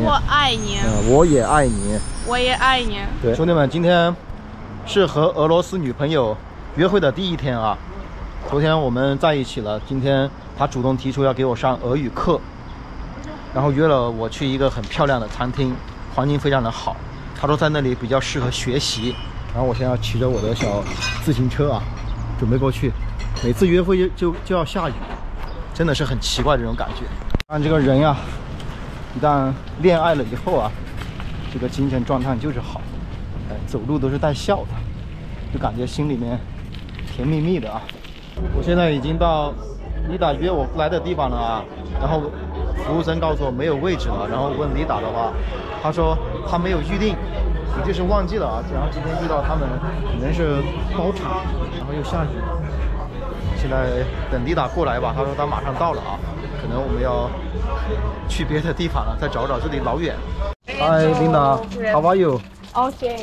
我爱你。 我也爱你。 我也爱你。 对，兄弟们，今天是和俄罗斯女朋友约会的第一天啊。昨天我们在一起了，今天他主动提出要给我上俄语课，然后约了我去一个很漂亮的餐厅，环境非常的好。他说在那里比较适合学习。然后我现在骑着我的小自行车啊，准备过去。每次约会就要下雨，真的是很奇怪这种感觉。看这个人呀，一旦恋爱了以后啊，这个精神状态就是好，走路都是带笑的，就感觉心里面甜蜜蜜的啊。我现在已经到丽达约我来的地方了啊，然后服务生告诉我没有位置了，然后问丽达的话，他说他没有预定，估计是忘记了啊。然后今天遇到他们可能是包场，然后又下雨，现在等丽达过来吧，他说他马上到了啊，可能我们要去别的地方了，再找找，这里老远。Hi Linda, how are you? Okay.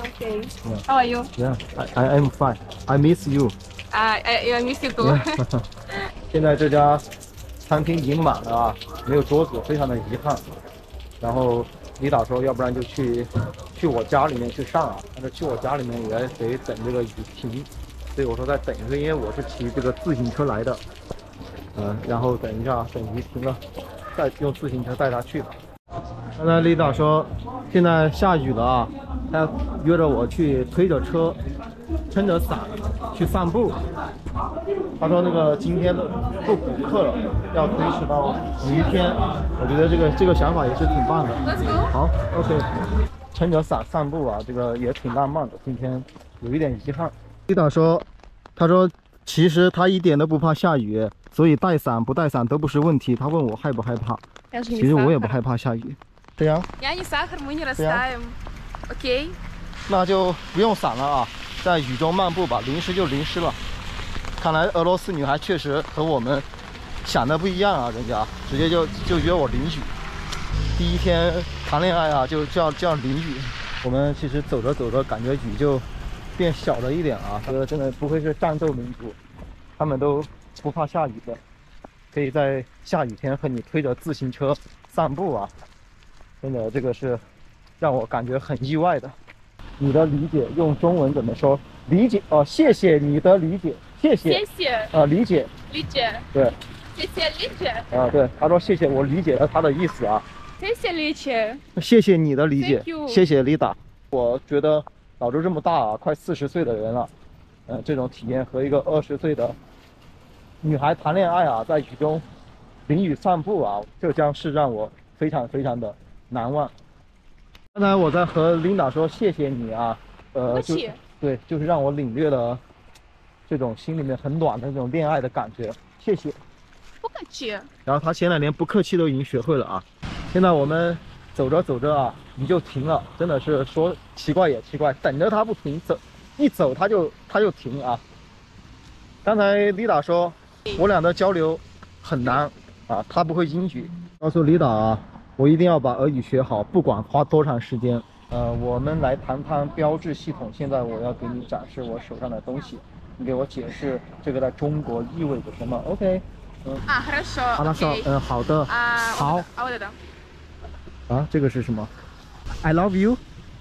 How are you? Yeah, I am fine. I miss you. I miss you too. 现在这家餐厅已经满了啊，没有桌子，非常的遗憾。然后李导说，要不然就去我家里面去上啊，但是去我家里面也得等这个雨停，所以我说再等一个，因为我是骑这个自行车来的，然后等一下，等雨停了，再用自行车带他去吧。刚才李导说现在下雨了啊，他约着我去推着车，撑着伞去散步。他说那个今天不补课了，要推迟到明天。我觉得这个想法也是挺棒的。好 ，OK， 撑着伞散步啊，这个也挺浪漫的。今天有一点遗憾。李导说，他说其实他一点都不怕下雨，所以带伞不带伞都不是问题。他问我害不害怕，其实我也不害怕下雨。这样？ Я не сахар, мы не растаем. Окей？ 那就不用伞了啊，在雨中漫步吧，淋湿就淋湿了。看来俄罗斯女孩确实和我们想的不一样啊，人家直接就约我淋雨。第一天谈恋爱啊，就要淋雨。我们其实走着走着，感觉雨就变小了一点啊。这个真的不愧是战斗民族，他们都不怕下雨的，可以在下雨天和你推着自行车散步啊，真的这个是让我感觉很意外的。你的理解用中文怎么说？理解哦，谢谢你的理解，谢谢，理解， 理解， 对， 谢谢理解， 对，他说谢谢，我理解了他的意思啊， 谢谢理解， 谢谢你的理解 Thank you 谢谢丽达。我觉得老周这么大啊，快40岁的人了，这种体验和一个20岁的女孩谈恋爱啊，在雨中淋雨散步啊，这将是让我非常非常的难忘。刚才我在和琳达说谢谢你啊，对，就是让我领略了这种心里面很暖的那种恋爱的感觉，谢谢。 不客气。 然后他现在连不客气都已经学会了啊。现在我们走着走着啊，雨就停了，真的是说奇怪也奇怪，等着他不停，一走他就停啊。刚才丽达说，我俩的交流很难啊，他不会英语，告诉丽达啊，我一定要把俄语学好，不管花多长时间。我们来谈谈标志系统。现在我要给你展示我手上的东西，你给我解释这个在中国意味着什么 ？OK？ хорошо。 好的。好。 А вот это？ 啊，这个是什么 ？I love you。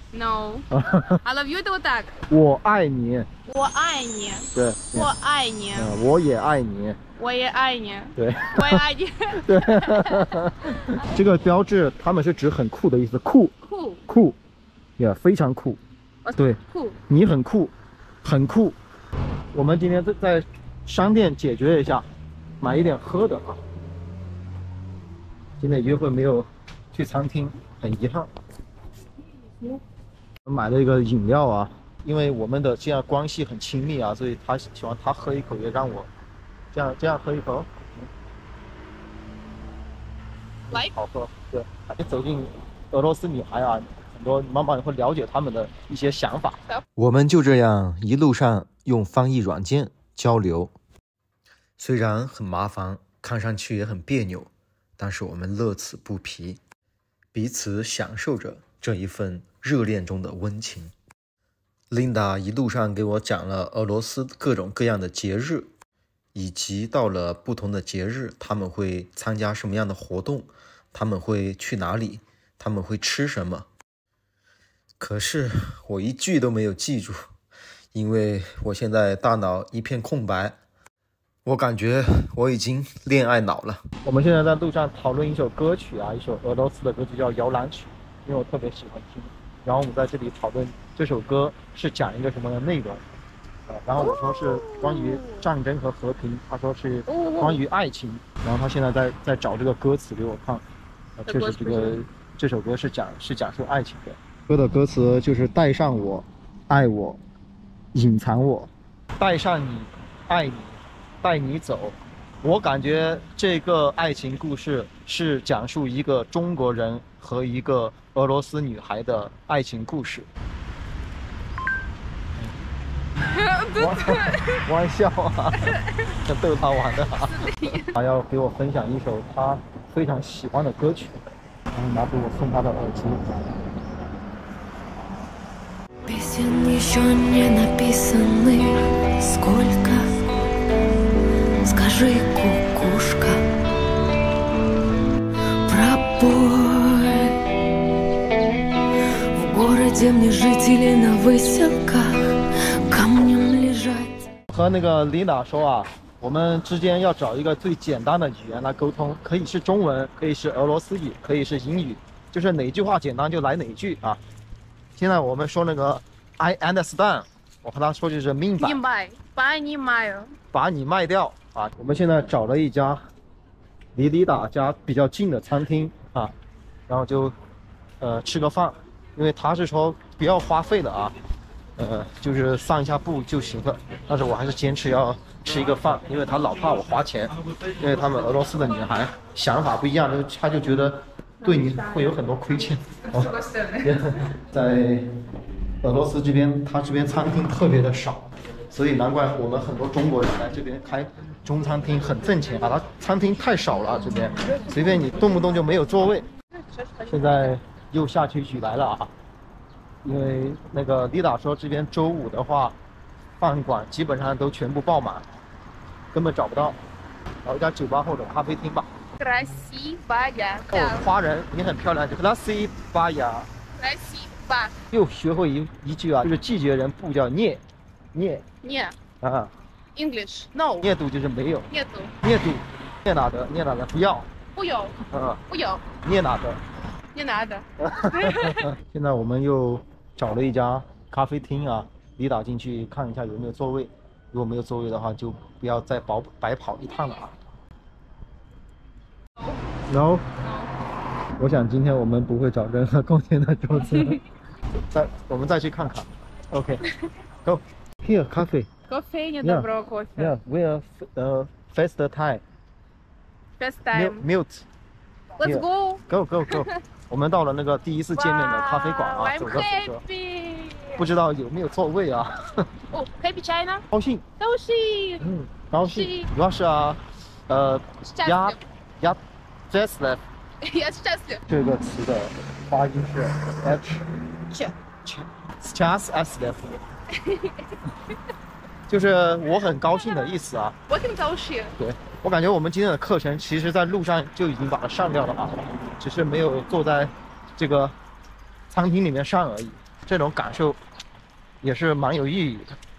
No。I love you это вот так。 我爱你。 我爱你。 对。 我爱你。 我也爱你。 我也爱你。 对。 我也爱你。 对。这个标志，他们是指很酷的意思，酷，也非常酷。对， 酷。 你很酷，很酷。我们今天在商店解决一下，买一点喝的啊。今天约会没有去餐厅，很遗憾。买了一个饮料啊，因为我们的这样关系很亲密啊，所以他喜欢他喝一口，也让我这样喝一口。好喝。对，你走进俄罗斯女孩啊，很多妈妈会了解他们的一些想法。 我们就这样一路上用翻译软件交流，虽然很麻烦，看上去也很别扭，但是我们乐此不疲，彼此享受着这一份热恋中的温情。Linda 一路上给我讲了俄罗斯各种各样的节日，以及到了不同的节日他们会参加什么样的活动，他们会去哪里， 他们会吃什么。可是我一句都没有记住，因为我现在大脑一片空白。我感觉我已经恋爱脑了。 我们现在在路上讨论一首歌曲啊，一首俄罗斯的歌曲叫《摇篮曲》，因为我特别喜欢听。然后我们在这里讨论这首歌是讲一个什么的内容。然后我说是关于战争和和平，他说是关于爱情。然后他现在在找这个歌词给我看。确实这首歌是讲述爱情的。歌的歌词就是带上我，爱我，隐藏我，带上你，爱你，带你走。我感觉这个爱情故事是讲述一个中国人和一个俄罗斯女孩的爱情故事。玩笑啊，这逗他玩的啊。他要给我分享一首他非常喜欢的歌曲，然后拿给我送他的耳机。 Песен еще не написаны, сколько, скажи, кукушка, пропой. В городе мне жители на выселках камнем лежать. 和那个琳达说啊，我们之间要找一个最简单的语言来沟通，可以是中文，可以是俄罗斯语，可以是英语，就是哪句话简单就来哪句啊。现在我们说那个 I understand， 我和他说就是明白， 明白，понимаю。 把你卖掉啊！我们现在找了一家离琳达家比较近的餐厅啊，然后就吃个饭，因为他是说不要花费的啊，就是散一下步就行了。但是我还是坚持要吃一个饭，因为他老怕我花钱，因为他们俄罗斯的女孩想法不一样，他就觉得对你会有很多亏欠。在俄罗斯这边，他这边餐厅特别的少，所以难怪我们很多中国人来这边开中餐厅很挣钱啊。他餐厅太少了，这边随便你动不动就没有座位。现在又下起雨来了啊，因为那个丽达说这边周五的话，饭馆基本上都全部爆满，根本找不到。找一家酒吧或者咖啡厅吧。 Красивая。 哦，花人，你很漂亮，就 красивая。 Красиво。 又学会一句啊，就是拒绝人不叫念 Не。 啊， English。No。 念读就是没有， Нету。 念读，念哪的，不要， 不要。不要。 念哪的。 Не надо。 现在我们又找了一家咖啡厅啊，离岛进去看一下有没有座位，如果没有座位的话，就不要再白跑一趟了啊。No。我想今天我们不会找任何共同的桌子。我们再去看看。OK。Go。Here coffee。 Кофейня, доброго кофе. Yeah, we are first time. First time. Mute. Let's go. Go。我们到了那个第一次见面的咖啡馆啊， I'm 走着。 happy. 不知道有没有座位啊？ 哦，happy China。 高兴。 高兴。 高兴。主要是啊， счастлив。 счастлив。 Я счастлив。 这个词的发音是 h。счастлив。就是我很高兴的意思啊。 我很高兴。 对，我感觉我们今天的课程其实在路上就已经把它上掉了啊，只是没有坐在这个餐厅里面上而已。这种感受也是蛮有意义的。